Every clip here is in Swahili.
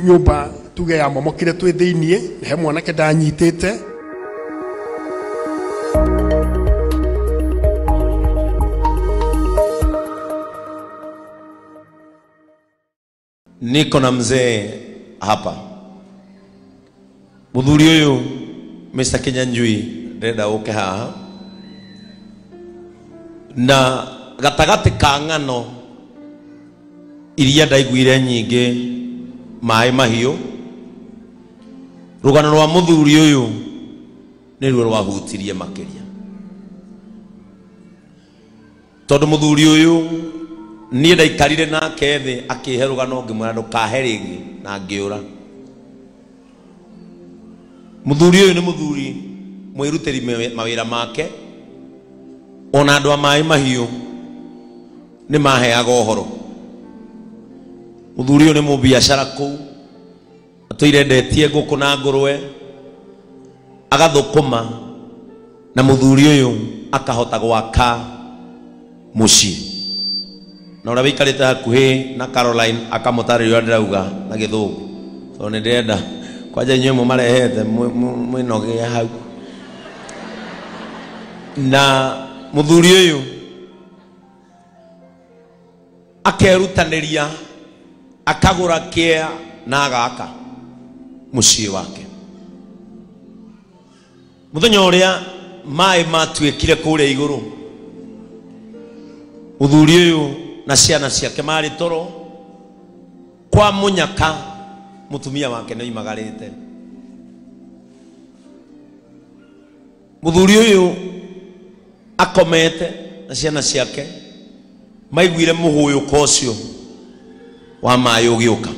nyumba tuge ya momokire twi thiinie he mwanake ndanyitite niko na mzee hapa muthuri uyu Mr. Kinyanjui ndenda uke haha na gatagati ka ng'ano iria ndaiguire nyingi maai mahiu rugano rwa muthuri uyu niruo rwahutirie makiria tondu muthuri uyu nie ndaikarire nake thi akihe rugano ngimwira ndukahe ringi na ngiura muthuri uyu ni muthuri mwirutiri mawira make ona andu a maai mahiu ni maheaga uhoro muthuri uyu ni mubiashara kuu atuirendetie nguku na ngurwe agathukuma na muthuri uyu akahota gwaka muci na ura wikarite hakuhi na Caroline akamutaririo ndirauga na githungu so ni ndenda kwaja nywe mumarehete mwinoge hau na muthuri uyu akerutaniria akagura kia na agaka mucii wake muthenya uria maai matuikire kuria iguru muthuri uyu na ciana ciake mari toro kwa munyaka mutumia wake ni imagarite muthuri uyu akomete na ciana ciake maiguire muhuyu kocio wa maai ugiuka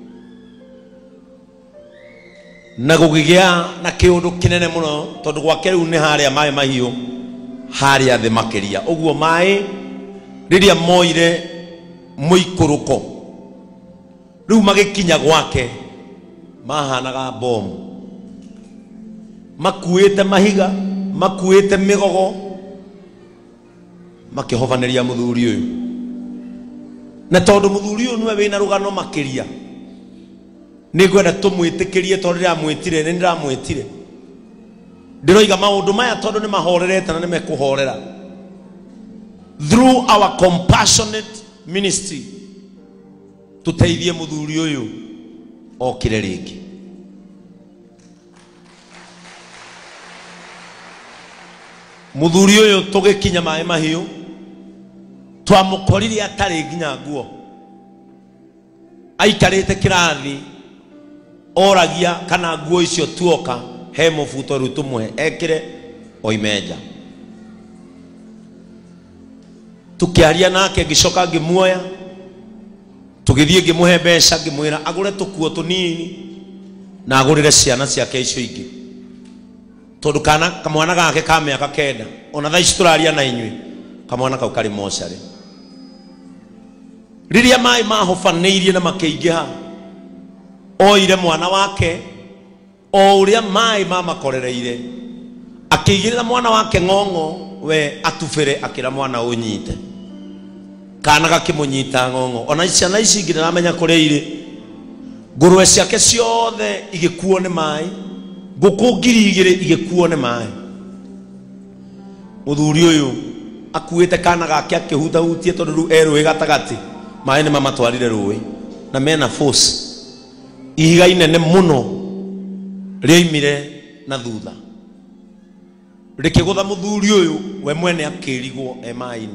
na gugigia na kiundu kinene muno tondu gwake riu ni haria maai mahiu haria thi makiria uguo maai riria moire muikuruko riu magikinya gwake mahanaga bomu makuite mahiga makuite migogo makihovaneria muthuri uyu na tondu muthuri uyu niwe wina rugano makiria ni gwenda tumwitikirie tondu ndiramwitire ni ndiramwitire ndiroiga maundu maya tondu ni mahorerete na ni mekuhorera through our compassionate ministry tuteithie muthuri uyu okire ringi muthuri uyu tugikinya maai mahiu twamukorire atari nginya nguo aikarite kirathi oragia kana nguo icio tuoka he mubuto riu tumwe ekire oimeja tukiaria nake ngicoka ngimuoya tugithie ngimuhe mbeca ngimwira agure tukuo tunini na agurire ciana ciake icio ingi tondu kana kamwana gake ka miaka 9 ona thaici turaria na inyui kamwana kau kari mochari riria maai mahofaneirie na makiingiha oire mwana wake o uria maai mamakorereire akigirira mwana wake ng'ong'o we atufire akira mwana unyite kana gakimunyita ng'ong'o ona ciana ici ingĩ nĩramenya kũrĩa irĩ ngũrwe ciake ciothe igĩkuo nĩ maĩ ngũkũ 2,000 igĩkuo nĩ maĩ muthuri ũyũ akuĩte kana gake akĩhutahutie tondũ rĩu erũĩ gatagatĩ maĩ nĩ mamatwarire rũĩ na mena force ihiga inene mũno rĩoimire na thutha rĩkĩgũtha muthuri ũyũ we mwene akĩrigwo e maĩ-inĩ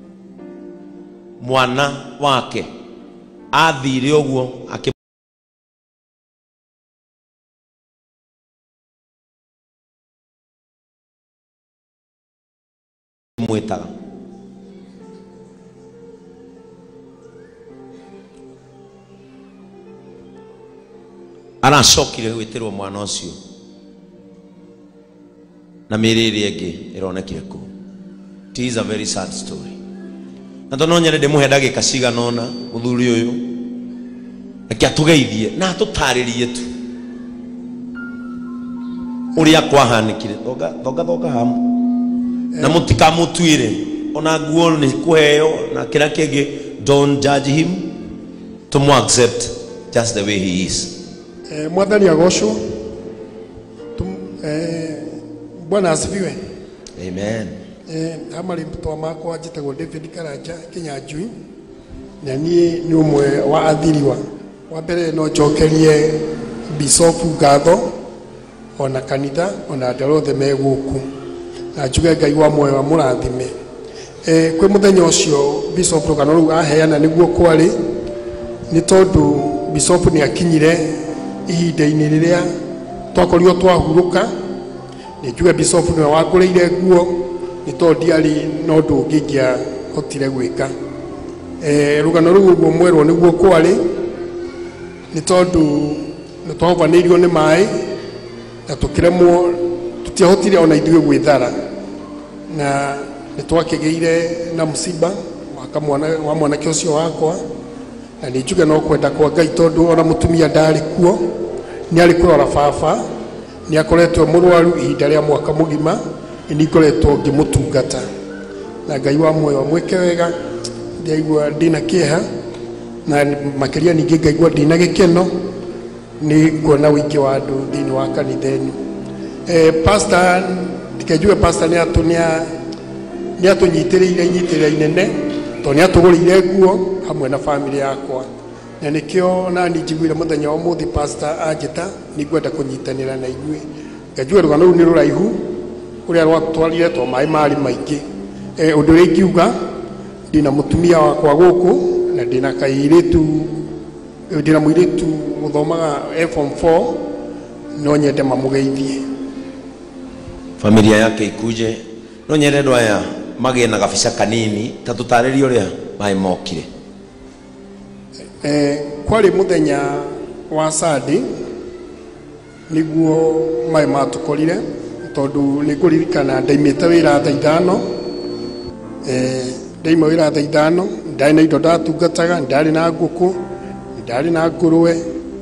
mwana wake athire uguo akimwitaga aracokire gwitirwo mwana ucio na miriri ĩngĩ ironekire ku. It is a very sad story. Na tono nyere demuhe ndagika cigana ona muthuri uyu reke atugeithie na atutaririe tu uria kwahanikire thoga hamu na mutikamutuire ona nguo ni kuheo na kila kingi. Don't judge him, to accept just the way he is. Mwathani agocwo. Bwana asifiwe. Amen. Amari mtwa makwa njitagwo David Karanja Kinyanjui na niĩ nĩ ũmwe wa athiriwa. Wa mbere no njokerie Bishop ngatho ona kanitha ona andũ othe me gũkũ na njuge Ngai wa muoyo wa mũrathime. Kwĩ mũthenya ũcio Bishop rũgano rũu aheana nĩguo kwarĩ nĩ tondũ Bishop nĩ akinyire ihinda-inĩ rĩrĩa twakorirwo twahurũka. Nĩ njuge Bishop nĩwe wakũrĩire nguo nĩ tondũ ndiarĩ na ũndũ ũngĩ ingĩahotire gwĩka. Rũgano rũu ũguo mwerwo nĩguo kwarĩ nĩ tondũ nĩ twahobanĩirio nĩ maĩ na tũkĩremwo tũtiahotire ona ithuĩ gwĩthara na nĩ twakĩgĩire na mũciba wa mwanake ũcio wakwa na nĩ njuge no kwenda kwa Ngai tondũ ona mũtumia ndarĩ kuo nĩ arĩ kũrora baba nĩ akoretwo mũrwaru ihinda rĩa mwaka mũgima nĩ ngoretwo ngĩmũtungata na Ngai wa muoyo amwĩke wega. Ndaigua ndĩna kĩeha na makĩria ningĩ ngaigua ndĩna gĩkeno nĩ kuona wĩingĩ wa andũ thĩinĩ wa kanitha ĩno. Pastor ndikenjuge pastor nĩ atũnyitĩrĩire inyitĩrĩra inene tondũ nĩ atũgũrĩire nguo hamwe na family yakwa na nĩkĩo nani njiguire mũthenya wa ũmũthĩ pastor anjĩta nĩ ngwenda kũnyitanĩra na inyuĩ. Nganjuge rũgano rũu nĩ rũraihu ũrĩa rwatwarire tondũ maĩ marĩ maingĩ. Ũndũ ũrĩa ingiuga ndina mũtumia wakwa gũkũ na ndina kairĩtu ndina mũirĩtu gũthomaga form 4 no nyende mamũgeithie. Familia yake ikuje no nyende andũ aya magĩe na gabica kanini ta tũtarĩrie ũrĩa maĩ mokire. Kwarĩ mũthenya wa Sunday nĩguo maĩ matũkorire tondũ nĩ kũririkana ndaimĩte wĩra thaa 5. Ndaima wĩra thaa 5 ndarĩ na indo ndatungataga ndarĩ na ngũkũ ndarĩ na ngũrwe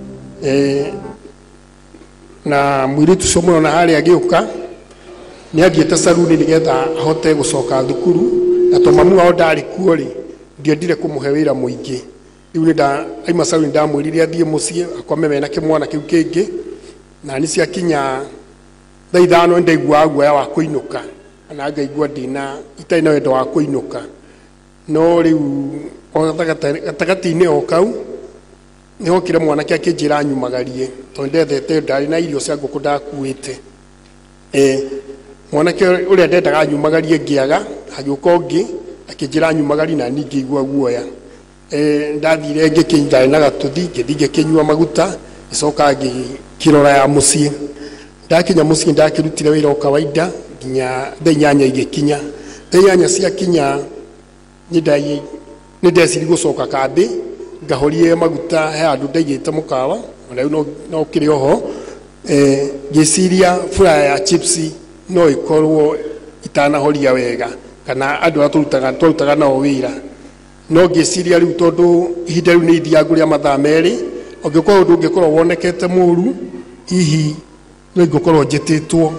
na mũirĩtu ũcio mũno na harĩa agĩũka nĩ athiĩte saruni nĩgetha ahote gũcoka thukuru na tondũ mamu wao ndarĩ kuo rĩ ndiendire kũmũhe wĩra mũingĩ. Rĩu nĩ aima saruni ndamwĩrire athiĩ mũciĩ akome mena kĩmwana kĩu kĩngĩ na nĩ ciakinya thaa 5 ndaigua guoya wa kũinũka na ngaigua itarĩ na wendo wa kũinũka. No rĩu gatagatĩ-inĩ o kau nĩ hokire mwanake akĩnjĩra nyumagarie tondũ ndethete ndarĩ na irio cia ngũkũ ndakuĩte. Mwanake ũrĩa ndendaga nyumagarie ngĩaga hagĩũka ũngĩ akĩnjĩra nyumagarie na niĩ ngĩigua guoya. Ndathire ngĩkĩndarĩ na gatũthi ngĩthiĩ ngĩkĩnyua maguta gĩcoka ngĩkĩrora ya mũciĩ. Ndakinya mũciĩ ndakĩrutire wĩra o kawaida nginya thaa 8 igĩkinya. Thaa 8 ciakinya nĩ ndeciri gũcoka kambĩ ngahorie maguta he andũ ndaigĩte mũkawa na rĩu no kĩrĩ oho ngĩciria fryer ya chips no ikorwo itanahoria wega kana andũ arĩa tũrutaga nao wĩra. No ngĩciria rĩu tondũ ihinda rĩu nĩ ithiangu rĩa mathaa merĩ ũngĩkorwo ũndũ ũngĩkorwo wonekete mũru hihi no ingĩkorwo njĩtĩtwo.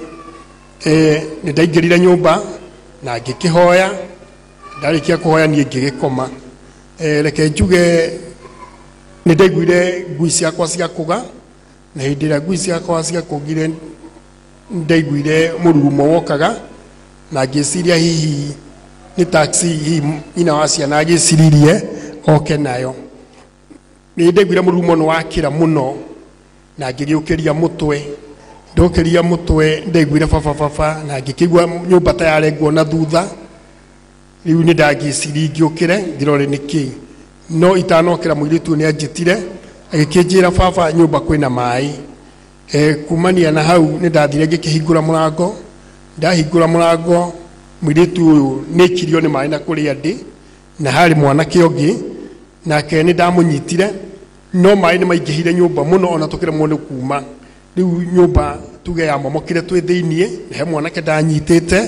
Nĩ ndaingĩrire nyũmba na ngĩkĩhoya ndarĩkia kũhoya niĩ ngĩgĩkoma. Reke njuge nĩ ndaiguire ngui ciakwa ciakũga na hĩndĩ ĩrĩa ngui ciakwa ciakũgire ndaiguire mũrurumo wokaga na ngĩciria hihi nĩ taxi hihi nyina wa ciana agĩciririe oke nayo. Nĩ ndaiguire mũrurumo nĩ wakĩra mũno na ngĩgĩũkĩria mũtwe. Ndokĩria mũtwe ndaiguire baba na ngĩkĩigua nyũmba ta yarengwo na thutha. Rĩu nĩ ndagĩciri ngĩũkĩre ngĩrore nĩkĩ no itanokĩra mũirĩtu nĩ anjĩtire agĩkĩnjĩra baba nyũmba kwĩna maĩ. Kumania na hau nĩ ndathire ngĩkĩhingũra mũrango. Ndahingũra mũrango mũirĩtu ũyũ nĩ kirio nĩ maĩ na kũrĩa ndĩ na harĩ mwanake ũngĩ nake nĩ ndamũnyitire no maĩ nĩ maingĩhire nyũmba mũno ona tũkĩremwo nĩ kuma. Rĩu nyũmba tuge ya momokire twĩ thĩiniĩ na he mwanake ndanyitĩte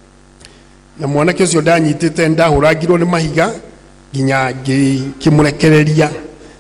na mwanake ũcio ndanyitĩte ndahũrangirwo nĩ mahiga nginya ngĩmũrekereria.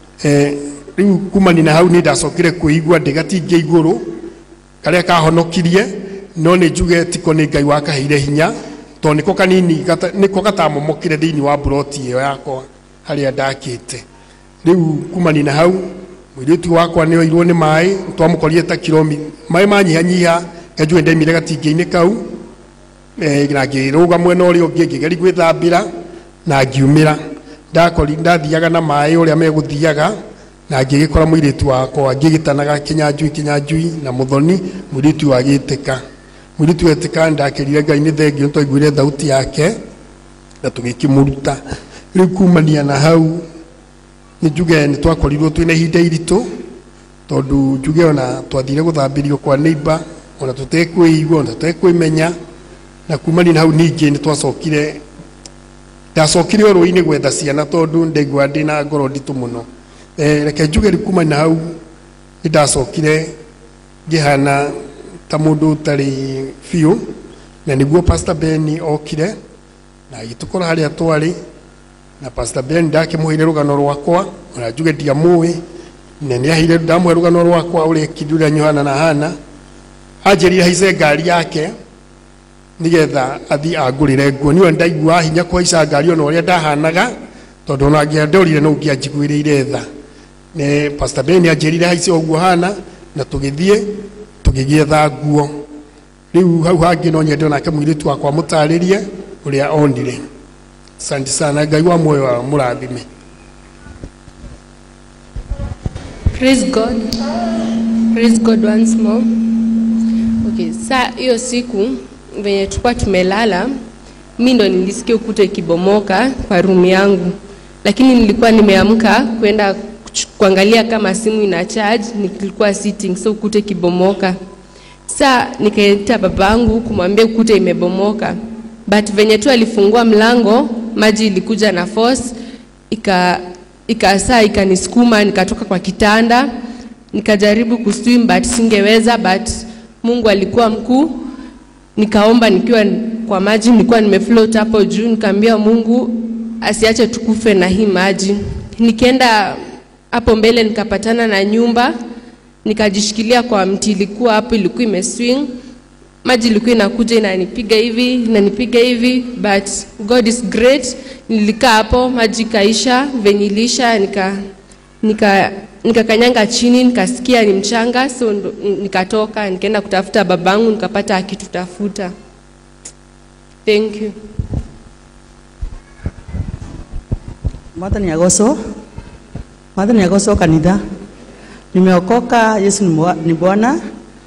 Rĩu kumani na hau nĩ ndacokire kwĩigua ndĩgatinge igũrũ karĩa kahonokirie no nĩ njuge tiko nĩ Ngai wakaheire hinya tondũ nĩko kanini nĩko gatamomokire thĩinĩ wa mburoti ĩyo yakwa harĩa ndakĩte. Rĩu kumani na hau mwiritu wakwa ni oirwo ni maai twamukorire ta kilomi maai manyihanyiha ngajue ndaimire gatingi-ini kau na ngiruga mwena uria ungi ngigeri gwithambira na ngiumira ndathiaga na maai uria meguthiaga na ngigikora mwiritu wakwa ngigitanaga kinyanjui na muthoni mwiritu agiteka mwiritu etika ndakirire Ngai ni thengio twaiguire thauti yake na tugikimuruta riu kumania na hau ni njuge ni twakorirwo twina ihinda iritu tondu njuge ona twathire guthambirio kwa neighbor ona tutekwiigua ona tutekwimenya na kumania na hau ningi ni twacokire ndacokire oro-ini gwetha ciana tondu ndaigua ndina ngoro nditu muno reke njuge kumania na hau ni ndacokire ngihana ta mundu utari fiu na niguo Pastor Ben okire na gitukora haria twari na Pastor Ben ndakimuhire rugano rwakwa ona njuge ndiamui na ni ahire ndamwe rugano rwakwa uri kiduria Yohana na Hana ajerire haize ngari yake nigetha athi angurire nguo niwe ndaigua hinya kwa ica ngari ona uria ndahanaga tondu ona ngiandorire no ngianjiguire tha ne Pastor Ben ajerire haize oguo hana na tugigietha nguo riu hau hangi no nyende onake mwiritu wakwa mutaririe uria onire. Asante sana, Ngai wa moyo wa murathime. Praise God once more. Okay, saa hiyo siku venye tulikuwa tumelala, mimi ndo nilisikia ukuta ikibomoka kwa room yangu. Lakini nilikuwa nimeamka kwenda kuangalia kama simu ina charge, nilikuwa sitting, so ukuta ikibomoka. Saa nikaita babangu kumwambia ukuta imebomoka. But venye tu alifungua mlango, maji ilikuja na force, ikanisukuma, nikatoka kwa kitanda, nikajaribu kuswim but singeweza, but Mungu alikuwa mkuu. Nikaomba nikiwa kwa maji, nilikuwa nimefloat hapo juu, nikamwambia Mungu asiache tukufe na hii maji. Nikaenda hapo mbele nikapatana na nyumba, nikajishikilia kwa mti ilikuwa hapo, ilikuwa imeswing. Maji ilikuwa inakuja inanipiga hivi, but God is great. Nilikaa hapo, maji kaisha, venilisha, nikakanyanga chini, nikasikia ni mchanga, so nikatoka, nikaenda kutafuta babangu, nikapata akitutafuta. Thank you. Mwathani agoso kanitha. Nimeokoka, Yesu ni Bwana.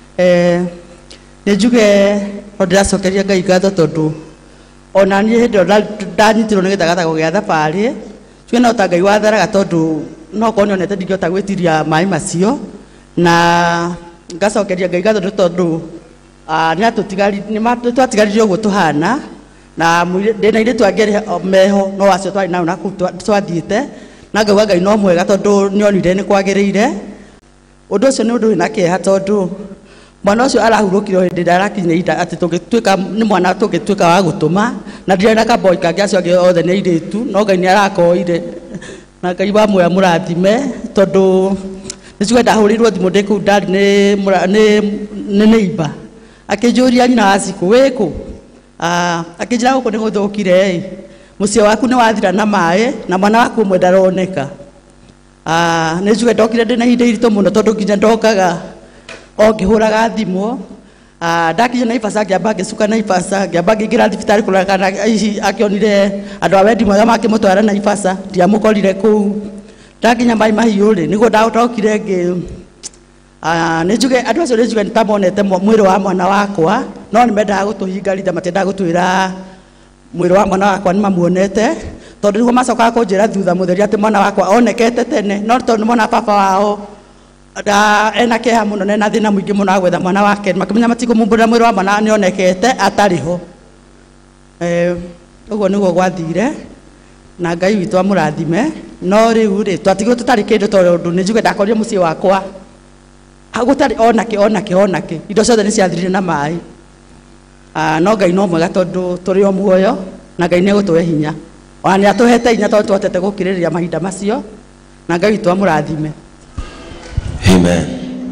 Nejuge ndiracokeria Ngai ngatho tondu ona ni hindi ndanyitirwo nigetha gathago gia thabari twina ta Ngai watharaga tondu no konyo nete ndingĩhota gwĩtiria maĩ macio na ngacokeria Ngai ngatho tondu ni twatigarire ũguo tuhana na ndina ire twangere meho no wacio twari nao na twathiĩte na ngauga Ngai no mwega tondu nionire ni kwagĩrĩire. Ũndũ ũcio nĩ ũndũ wĩna kĩeha tondu mwana ucio arahurukire hindi ndarakinya ida ati tungituika ni mwana tungituika wa gutuma na ndirena ka boy kangi acio angi othe ni iritu no Ngai ni arakoire na Ngai wa moya murathime tondu niciwe ndahurirwo thimu ndiku ndari ni neighbor akinjuria ni na asiku wiku akinjira guku ni guthukire mucio waku ni wathira na maĩ na mwana waku mwe ndaroneka niciwe ndokire ndina ihinda iritu muno tondu nginya ndokaga ngĩhũraga thimũ ndakinya Naivasha ngĩamba ngĩcuka Naivasha ngĩamba ngĩingĩra thibitarĩ kũrora akĩonire andũ a wendi mwega makĩmũtwara Naivasha ndiamũkorire kũu. Ndakinya mahiu rĩ nĩguo ndataũkire nĩ njuge andũ acio nĩ njuge nĩtamonete mwĩrĩ wa mwana wakwa no nĩmendaga gũtũhinga ritha matiendaga gũtwĩra mwĩrĩ wa mwana wakwa nĩmamuonete tondu nĩguo macokaga kũnjĩra thutha mũtheri atĩ mwana wakwa onekete tene no tondu mwana baba wao ena kĩeha mũno na ena thĩna mũingĩ mũno wa gwetha mwana wake makĩmenya matikũmũmbũrĩra mwĩrĩ wa mwana nĩonekete atarĩ ho. Ũguo nĩguo gwathire na Ngai witũ amũrathime no rĩu rĩ twatigwo tũtarĩ kĩndũ tondũ nĩ njuge ndakorire mũciĩ wakwa gũtarĩ onake indo ciothe nĩciathirire na maĩ no Ngai no mwega tondũ tũrĩ o muoyo na Ngai nĩegũtũhe hinya ona nĩatũhete hinya tondũ twahotete gũkirĩrĩria mahinda macio na Ngai witũ amũrathime. Amen.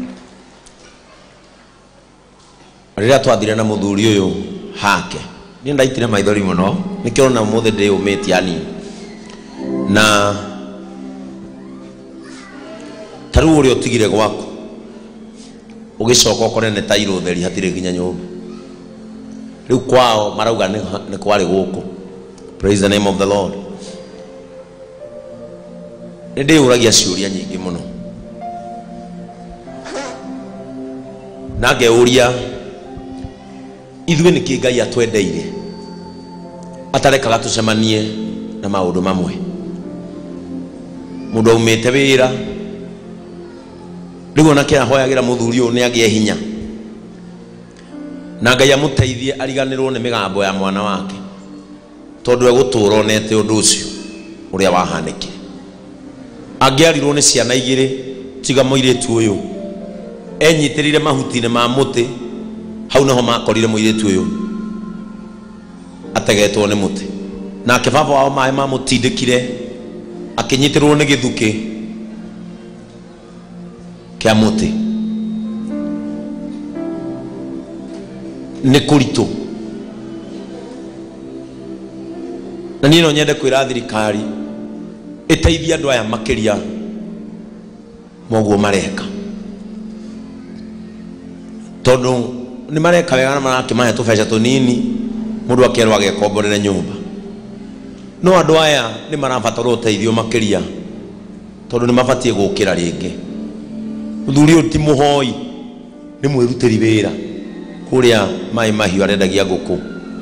Rĩrĩa twathire na mũthuri ũyũ hake ni ndaitire maithori muno nikĩona mũthĩ ndĩ ũmĩtie ani na taru uri otigire gwako ugicoka ukorene tairo theri hatire ginya nyumba riu kwao marauga ni kwari guku. Praise the name of the Lord. Nindi uragia ciuria nyingi muno na ngeuria ithuĩ nĩkĩ Ngai atwendeire atarekaga tucemanie na maũndũ mamwe. Mũndũ aumĩte wĩra rĩu nake ahoyagĩra mũthuri ũyũ nĩ agĩe hinya na Ngai amũteithie ariganĩrwo nĩ mĩgambo ya mwana wake tondũ egũtũũra onete ũndũ ũcio ũrĩa wahanĩkire. Angĩarirwo nĩ ciana igĩrĩ tiga mũirĩtu ũyũ enyitĩrĩire mahuti-inĩ ma mũtĩ, hau naho makorire mũirĩtu ũyũ ategetwo nĩ mũtĩ, nake baba wao maĩ mamũtindĩkire akĩnyitĩrwo nĩ gĩthukĩ kĩa mũtĩ. Nĩ kũritũ, na niĩ no nyende kwĩra thirikari ĩteithie andũ aya makĩria moguo mareka, tondũ nĩ mareka wega na marakĩmahe tũbeca tũnini mũndũ akerwo agekomborere nyũmba. No andũ aya nĩ marabatara ũteithio makĩria tondũ nĩ mabatie gũkĩra rĩngĩ. Mũthuri ũyũ ti mũhoi, nĩ mwĩrutĩri wĩra kũrĩa maĩ mahiu arendagia ngũkũ.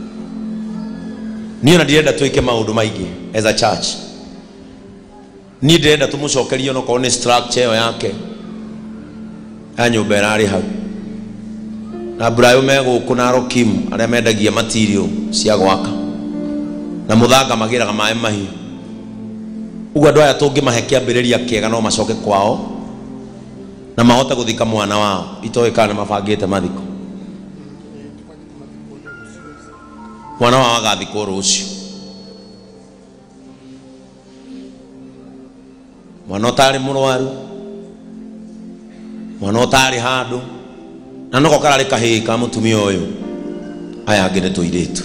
Niĩ ona ndirenda twĩke maũndũ maingĩ as a church. Niĩ ndirenda tũmũcokerie no korwo nĩ structure ĩyo yake ya nyũmba ĩrarĩ hau, na Brayo megũkũ na Rokim arĩa mendagia material cia gwaka na mũthanga magĩraga maĩ mahiu. Ũguo andũ aya tũngĩmahe kĩambĩrĩria kĩega no macoke kwao na mahote gũthika mwana wao. Itoĩ kana mabangĩte mathiko, mwana wao agathikwo rũciũ. Mwana ũtarĩ mũrwaru, mwana ũtarĩ handũ, na noko kararĩ kahĩĩ ka mũtumia ũyũ. Aya angĩ nĩ tũirĩtu.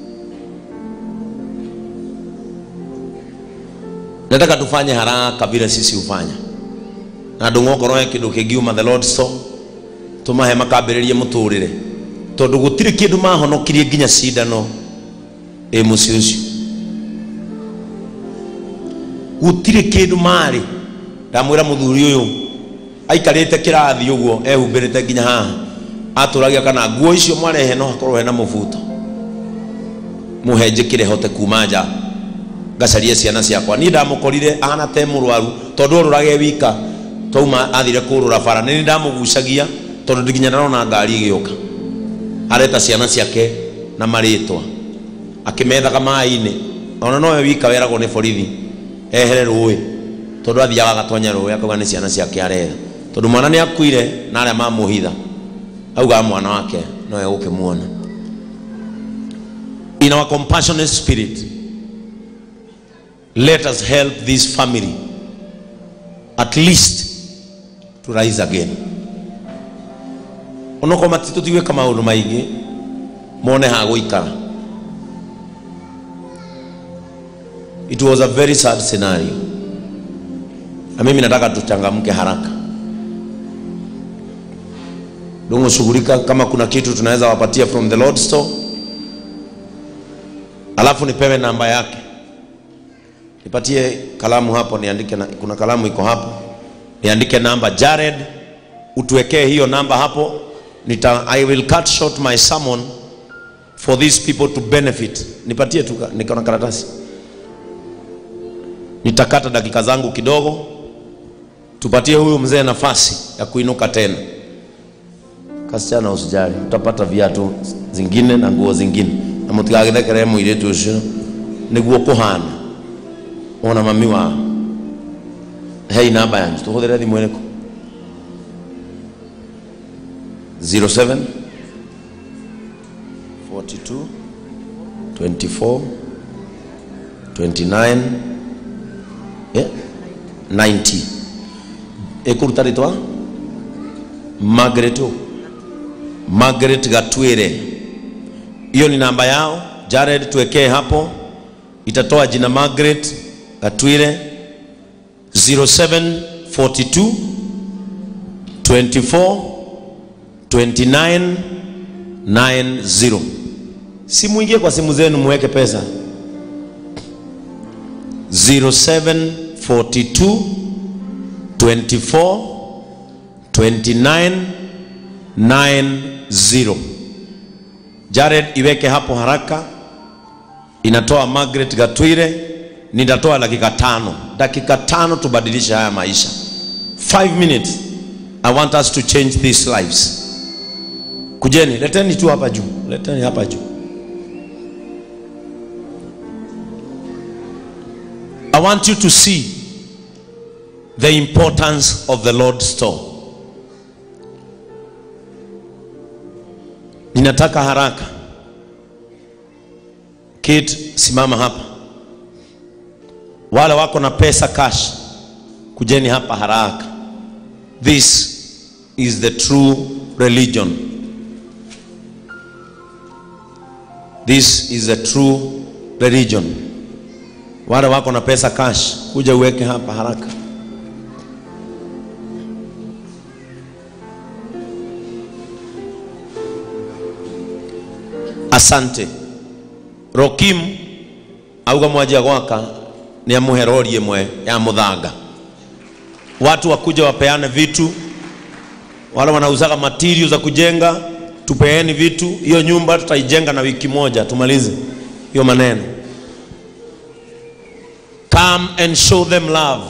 Nataka tufanye haraka vile sisi hufanya, na ndũng'okorwo kĩndũ kĩngiuma the Lord store tumahe makambĩrĩrie mũtũrĩre, tondũ gũtirĩ kĩndũ mahonokirie nginya cindano mũciĩ ũcio. Gũtirĩ kĩndũ marĩ. Ndamwĩra mũthuri ũyũ aikarĩte kĩrathi ũguo ehumbĩrĩte nginya haha, atũragia kana nguo icio mwarehe no hakorwo hena mũbuto, mũhe njĩkĩre hote kuma nja ngacarie ciana ciakwa. Niĩ ndamũkorire ahana te mũrwaru tondũ ũrũrage wika, twauma athire kũrũra bara nĩ ndamũgucagia tondũ nginya ndarona ngari ĩgĩũka. Areta ciana ciake na marĩtwa akĩmethaga maĩ-inĩ, ona nowe wika weragwo nĩ borithi ehere rũĩ tondũ athiaga agatonya rũĩ akauga nĩ ciana ciake aretha, tondũ mwana nĩ akuire na arĩa mamũhitha auga mwana wake no egũkĩmuona. In our compassionate spirit, let us help this family at least to rise again. Onoko matitutiweka maũndũ maingĩ mone ha gũikara. It was a very sad scenario, na mimi nataka tuchangamke haraka. Dongo shughulika, kama kuna kitu tunaweza wapatia from the Lord store, alafu nipewe namba yake. Nipatie kalamu hapo niandike, kuna kalamu iko hapo, niandike namba Jared, utuwekee hiyo namba hapo. I will cut short my sermon for these people to benefit. Nipatie tu, niko na karatasi, nitakata dakika zangu kidogo, tupatie huyu mzee nafasi ya kuinuka tena. Kasichana usijali, utapata viatu zingine na nguo zingine, na mutigagithekere muiretu ucio niguo kuhana ona mami wa. Hei namba yangu tuhũthĩre thimũ ĩrĩkũ? 07 42 24 29 90. Ekuruta ritwa Margaret Gatwire. Hiyo ni namba yao. Jared tuwekee hapo, itatoa jina Margaret Gatwire. 07 42 24 29 90. Simu ingie kwa simu zenu muweke pesa. 0742 24 29 90. Jared iweke hapo haraka. Inatoa Margaret Gatwire. Nitatoa dakika 5 tubadilishe haya maisha. 5 minutes. I want us to change these lives. Kujeni, leteni tu hapa juu. Leteni hapa juu. I want you to see the importance of the Lord's store. Ninataka haraka. Kid, simama hapa. Wale wako na pesa cash, kujeni hapa haraka. This is the true religion. This is the true religion. Wale wako na pesa cash, kuja uweke hapa haraka. Asante. Rokim auga mwaja gwaka ni amuherori imwe ya mudhaga. Watu wakuja wapeane vitu. Wale wanauzaga materials za kujenga, tupeeni vitu. Hiyo nyumba tutaijenga na wiki moja tumalize hiyo maneno. Come and show them love.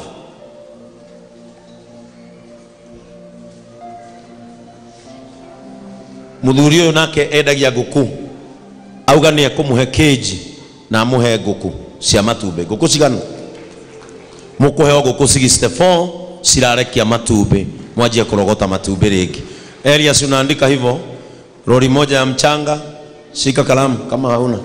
Mudhurio nake edagia guku auga ni akumuhe keji na amuhe guku cia matumbe. Guku cigano mukuheo guku 64 cirarekia matumbe, mwajia kurogota matumbe ringi. Elias unaandika hivyo, lori moja ya mchanga, shika kalamu kama hauna.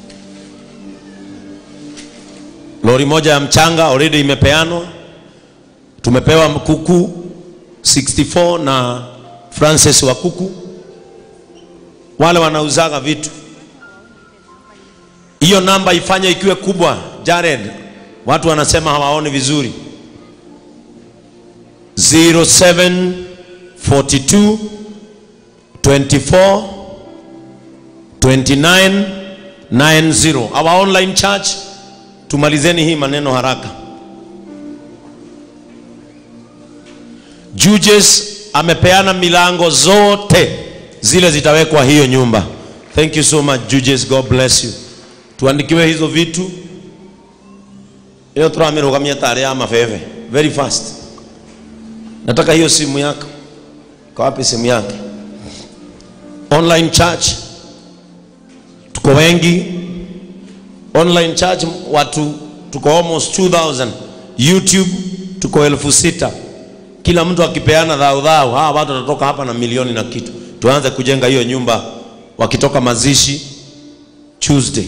Lori moja ya mchanga already imepeanwa. Tumepewa kuku 64 na Francis wa kuku. Wale wanauzaga vitu, hiyo namba ifanye ikiwe kubwa. Jared, watu wanasema hawaoni vizuri. 0742 24 29 90. Our online church. Tumalizeni hii maneno haraka. Judges amepeana milango zote zile zitawekwa hiyo nyumba. Thank you so much Judges, God bless you. Tuandikiwe hizo vitu. Leo tunaamirogamia tarehe ya mafeve very fast. Nataka hiyo simu yako. Kwa wapi simu yake? Online church tuko wengi. Online church watu tuko almost 2000. YouTube tuko 6000. Kila mtu akipeana dhao, hawa watu watatoka hapa na milioni na kitu. Tuanze kujenga hiyo nyumba wakitoka mazishi Tuesday.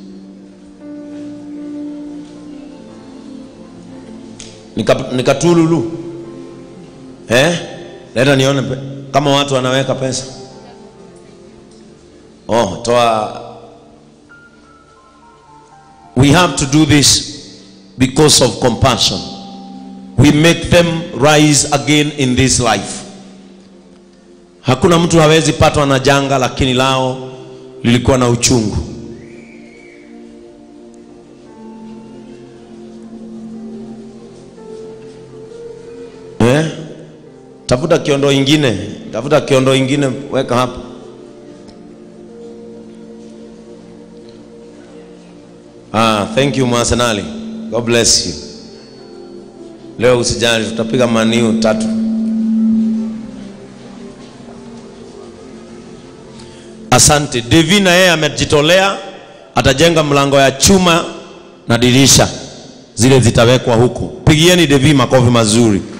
Nikatululu. Leta nione kama watu wanaweka pesa. Toa. We have to do this because of compassion. We make them rise again in this life. Hakuna mtu hawezi patwa na janga lakini lao lilikuwa na uchungu. Tafuta kiondo ingine, weka hapa. Thank you Mwasenali. God bless you. Leo usijali, tutapiga maniu 3. Asante. Devina yeye amejitolea, atajenga mlango ya chuma na dirisha. Zile zitawekwa huko. Pigieni Devi makofi mazuri.